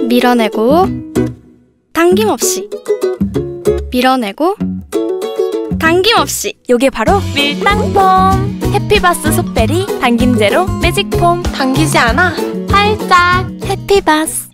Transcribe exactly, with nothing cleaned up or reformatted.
밀어내고 당김없이 밀어내고 당김없이. 요게 바로 밀당폼. 해피바스 속베리 당김 제로 매직폼. 당기지 않아. 살짝 해피바스.